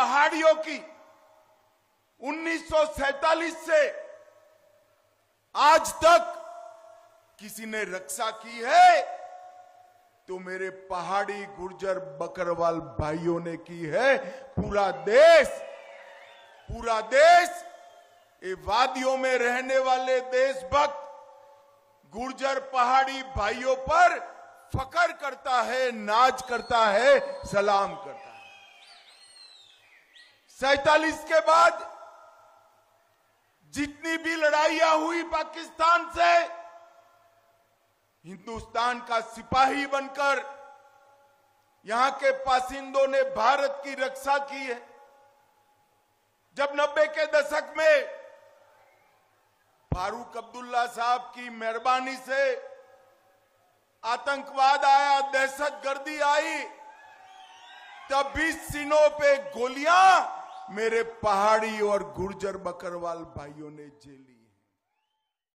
पहाड़ियों की 1947 से आज तक किसी ने रक्षा की है तो मेरे पहाड़ी गुर्जर बकरवाल भाइयों ने की है। पूरा देश ये वादियों में रहने वाले देशभक्त गुर्जर पहाड़ी भाइयों पर फख्र करता है, नाज करता है, सलाम करता है। 47 के बाद जितनी भी लड़ाइयां हुई पाकिस्तान से, हिंदुस्तान का सिपाही बनकर यहां के बासिंदों ने भारत की रक्षा की है। जब 90 के दशक में फारूक अब्दुल्ला साहब की मेहरबानी से आतंकवाद आया, दहशतगर्दी आई, तब भी सीनों पे गोलियां मेरे पहाड़ी और गुर्जर बकरवाल भाइयों ने झेली।